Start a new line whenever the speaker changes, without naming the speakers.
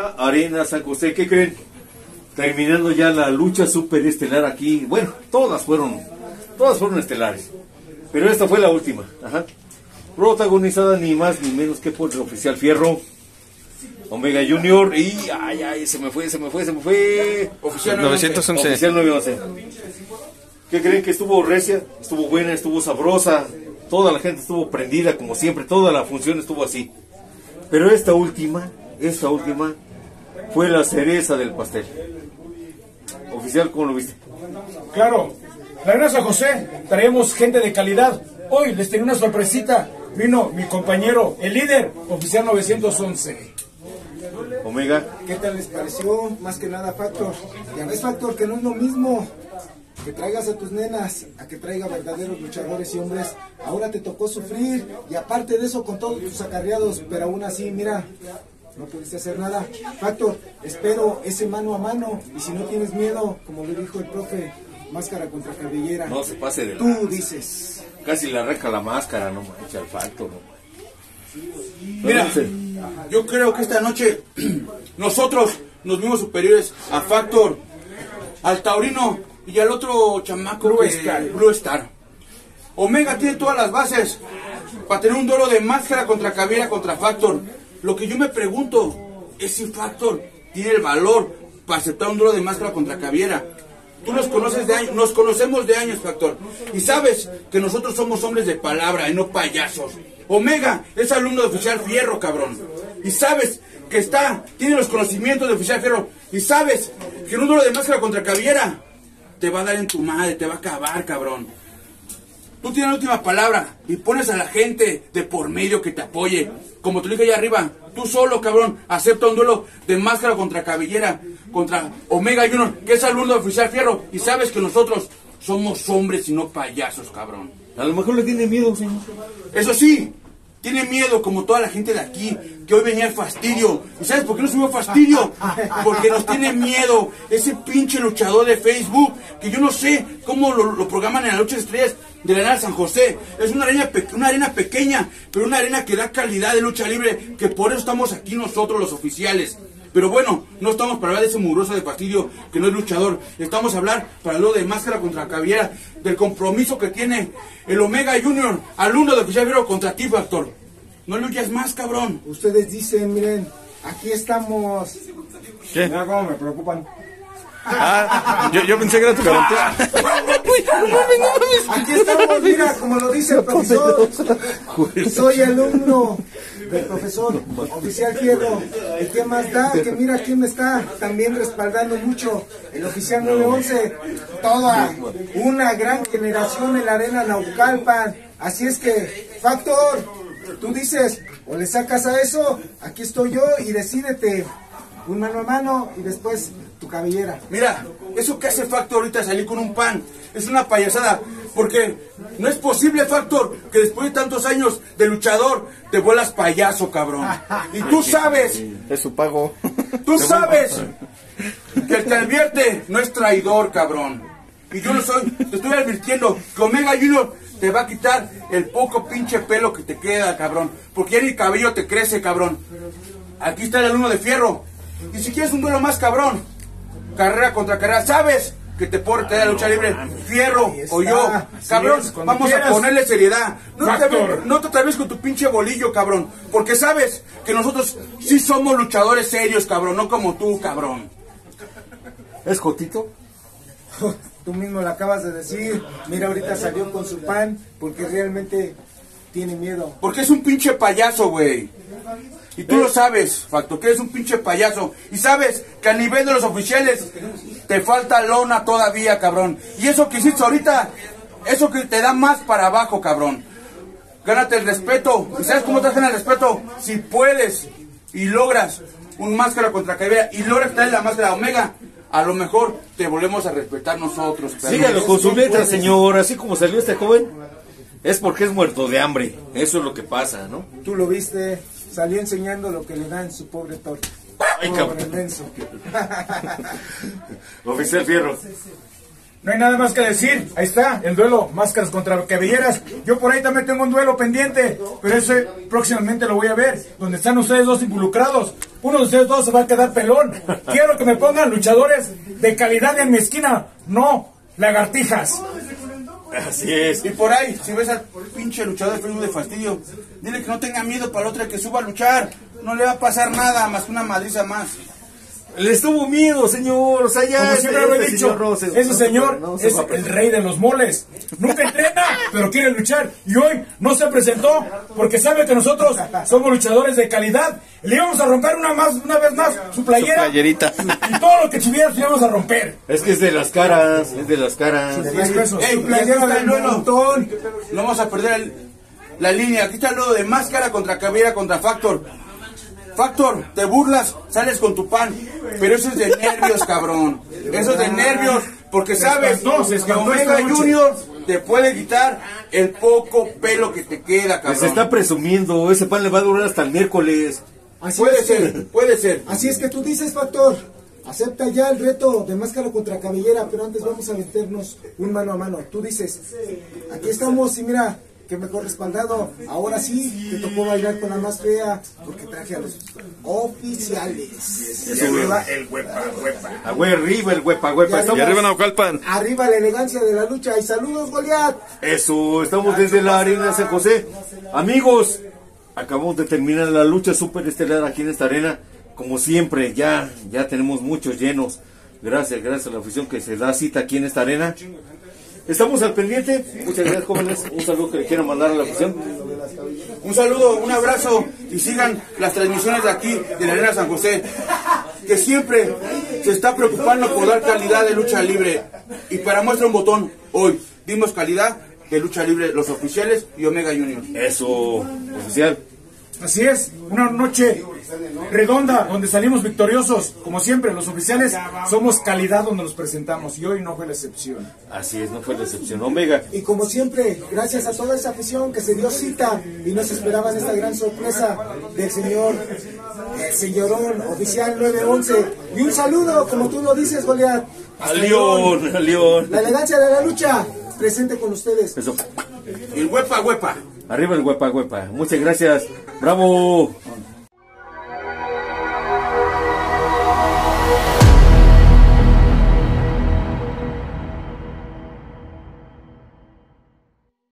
Arena San José, ¿qué creen? Terminando ya la lucha superestelar aquí. Bueno, todas fueron estelares, pero esta fue la última. Ajá. Protagonizada ni más ni menos que por el Oficial Fierro, Omega Junior y se me fue.
Oficial 911.
Oficial 911. ¿Qué creen? Que estuvo recia, estuvo buena, estuvo sabrosa. Toda la gente estuvo prendida como siempre, toda la función estuvo así. Pero esta última fue la cereza del pastel. Oficial, ¿cómo lo viste?
Claro, la Arena San José, traemos gente de calidad. Hoy les tengo una sorpresita. Vino mi compañero, el líder, Oficial 911.
Omega.
¿Qué tal les pareció? Más que nada, Factor. Ya ves, Factor, que no es lo mismo que traigas a tus nenas a que traiga verdaderos luchadores y hombres. Ahora te tocó sufrir y aparte de eso con todos tus acarreados, pero aún así, mira, no pudiste hacer nada. Factor, espero ese mano a mano y si no tienes miedo, como le dijo el profe, máscara contra cabellera.
No se pase de
Tú dices.
Casi le arranca la máscara, no manches, al Factor, no manches.
Mira, yo creo que esta noche nosotros nos vimos superiores a Factor, al Taurino y al otro chamaco Blue Star. Omega tiene todas las bases para tener un duelo de máscara contra cabellera contra Factor. Lo que yo me pregunto es si Factor tiene el valor para aceptar un duelo de máscara contra cabellera. Tú nos conoces de años, nos conocemos de años, Factor, y sabes que nosotros somos hombres de palabra y no payasos. Omega es alumno de Oficial Fierro, cabrón, y sabes que tiene los conocimientos de Oficial Fierro, y sabes que en un duelo de máscara contra cabellera te va a dar en tu madre, te va a acabar, cabrón. Tú tienes la última palabra y pones a la gente de por medio que te apoye. Como te dije allá arriba, tú solo, cabrón, acepta un duelo de máscara contra cabellera, contra Omega Junior, que es alumno de Oficial Fierro, y sabes que nosotros somos hombres y no payasos, cabrón.
A lo mejor le tiene miedo, señor.
Eso sí, tiene miedo como toda la gente de aquí, que hoy venía el fastidio. ¿Y sabes por qué no subió fastidio? Porque nos tiene miedo ese pinche luchador de Facebook, que yo no sé cómo lo programan en la lucha de estrellas de la Arena San José. Es una arena pequeña, pero una arena que da calidad de lucha libre, que por eso estamos aquí nosotros los oficiales. Pero bueno, no estamos para hablar de ese mugroso de fastidio que no es luchador. Estamos a hablar para lo de máscara contra cabellera, del compromiso que tiene el Omega Junior, alumno de Oficial Fierro, contra ti, Factor. No luchas más, cabrón.
Ustedes dicen, miren, aquí estamos.
¿Qué? Mira cómo me preocupan.
Yo pensé que era tu garantía.
Aquí estamos, mira, como lo dice el profesor. Soy alumno del profesor Oficial Fierro. ¿Y qué más da? Que mira quién me está también respaldando mucho. El Oficial 911. Toda una gran generación en la Arena Naucalpan. Así es que, Factor, tú dices, o le sacas a eso, aquí estoy yo y decídete. Un mano a mano y después tu cabellera.
Mira, eso que hace Factor ahorita salir con un pan es una payasada, porque no es posible, Factor, que después de tantos años de luchador te vuelas payaso, cabrón. Y tú sabes,
es su pago.
Tú sabes que el que advierte no es traidor, cabrón. Y yo no soy, te estoy advirtiendo que Omega Junior te va a quitar el poco pinche pelo que te queda, cabrón, porque ya ni cabello te crece, cabrón. Aquí está el alumno de Fierro. Y si quieres un duelo más, cabrón, carrera contra carrera, ¿sabes que te puedo retener la lucha libre? Fierro o yo, cabrón, vamos a ponerle seriedad. No te atreves con tu pinche bolillo, cabrón, porque sabes que nosotros sí somos luchadores serios, cabrón, no como tú, cabrón.
¿Es Jotito?
Tú mismo lo acabas de decir. Mira, ahorita salió con su pan porque realmente tiene miedo.
Porque es un pinche payaso, güey. Y tú lo sabes, Factor, que eres un pinche payaso. Y sabes que a nivel de los oficiales te falta lona todavía, cabrón. Y eso que hiciste ahorita, eso que te da más para abajo, cabrón. Gánate el respeto. ¿Y sabes cómo te hacen el respeto? Si puedes y logras un máscara contra cabellera y logras traer la máscara Omega, a lo mejor te volvemos a respetar nosotros.
Sígalo con su letra, señor. Así como salió este joven, es porque es muerto de hambre. Eso es lo que pasa, ¿no?
Tú lo viste. Salió enseñando lo que le dan su pobre torta.
Ay, cabrón. Oficial Fierro.
No hay nada más que decir. Ahí está, el duelo, máscaras contra cabelleras. Yo por ahí también tengo un duelo pendiente, pero ese próximamente lo voy a ver, donde están ustedes dos involucrados. uno de ustedes dos se va a quedar pelón. Quiero que me pongan luchadores de calidad en mi esquina, no lagartijas.
Así es.
Y por ahí, si ves al pinche luchador de fastidio, dile que no tenga miedo para el otro que suba a luchar. No le va a pasar nada más que una madriza más.
Les tuvo miedo, señor. O sea, ya
Como siempre lo he dicho, ese señor
no
es el rey de los moles. Nunca entrena, pero quiere luchar. Y hoy no se presentó porque sabe que nosotros somos luchadores de calidad. Le íbamos a romper una vez más su playera.
Su playerita.
Y todo lo que tuviera íbamos a romper.
Es que es de las caras, es de las caras.
De 10 pesos.
Ey,
Su playera del montón.
No vamos a perder la línea. Aquí está el lodo de máscara contra cabellera contra Factor. Factor, te burlas, sales con tu pan, pero eso es de nervios, cabrón. Eso es de nervios, porque sabes que Omega Junior te puede quitar el poco pelo que te queda, cabrón.
Se está presumiendo, ese pan le va a durar hasta el miércoles.
Puede ser.
Así es que tú dices, Factor. Acepta ya el reto de máscara contra cabellera, pero antes vamos a meternos un mano a mano. Tú dices, aquí estamos y mira, que mejor respaldado. Ahora sí, te tocó bailar con la más fea, porque traje a los oficiales.
Y arriba el huepa. Arriba el huepa.
Y arriba Naucalpan.
Arriba la elegancia de la lucha. Y saludos, Goliat.
Eso, estamos desde la arena San José. Amigos, acabamos de terminar la lucha superestelar aquí en esta arena. Como siempre, ya tenemos muchos llenos. Gracias a la afición que se da cita aquí en esta arena. Estamos al pendiente. Muchas gracias, jóvenes. Un saludo que le quiero mandar a la afición.
Un saludo, un abrazo y sigan las transmisiones de aquí, de la Arena San José, que siempre se está preocupando por dar calidad de lucha libre. Y para muestra un botón, hoy dimos calidad de lucha libre, los oficiales y Omega Junior.
Eso, oficial.
Así es, una noche redonda donde salimos victoriosos. Como siempre, los oficiales somos calidad donde nos presentamos y hoy no fue la excepción.
Así es, no fue la excepción. Omega.
Y como siempre, gracias a toda esa afición que se dio cita y nos esperaban esta gran sorpresa del señorón oficial 911. Y un saludo, como tú lo dices, Goliat.
Al León.
La elegancia de la lucha, presente con ustedes.
Eso.
El huepa.
Arriba el huepa. Muchas gracias. Bravo.